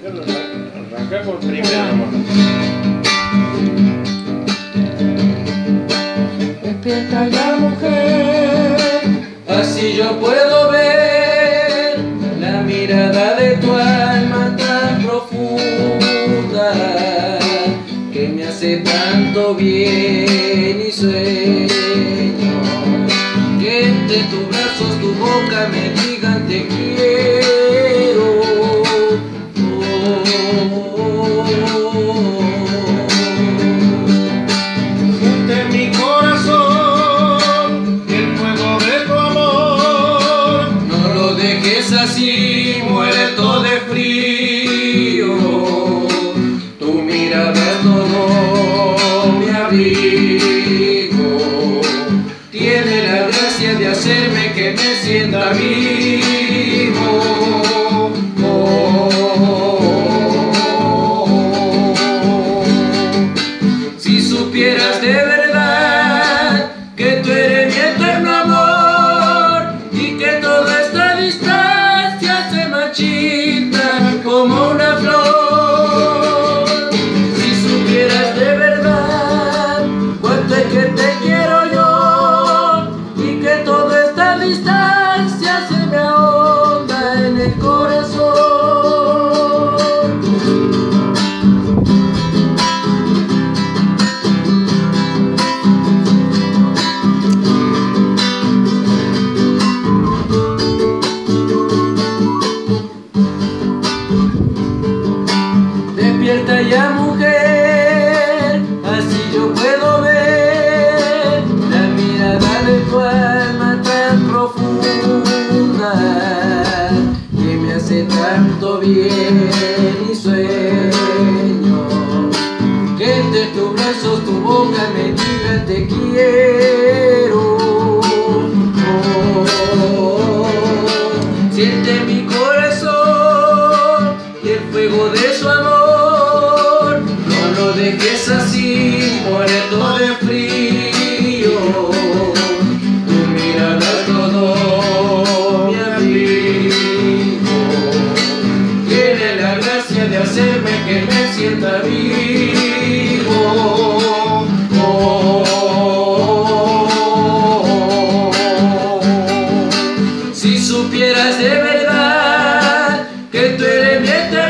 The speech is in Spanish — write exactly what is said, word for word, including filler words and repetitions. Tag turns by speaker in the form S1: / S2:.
S1: Arranca por primero nomás.
S2: Despierta ya, mujer, así yo puedo ver la mirada de tu alma tan profunda que me hace tanto bien y sueño que entre tus brazos, tu boca me digan te quiero. Así muerto de frío, tu mirada es todo mi abrigo, tiene la gracia de hacerme que me sienta vivo. Oh, oh, oh, oh. Si supieras de verdad que tú eres mi eterno amor y que toda esta distancia se marchita como una flor. Si supieras de verdad cuánto es que te quiero yo y que toda esta distancia se me ahonda en el corazón. Despierta ya, mujer, así yo puedo ver la mirada de tu alma tan profunda que me hace tanto bien y sueño que entre tus brazos, tu boca me diga te quiero. Oh, oh, oh. Siente mi corazón y el fuego de su amor, no lo dejes así, muerto de frío, tu mirada es todo mi abrigo, tiene la gracia de hacerme que me sienta vivo. Oh, oh, oh, oh. Si supieras de verdad que tú eres mi eterno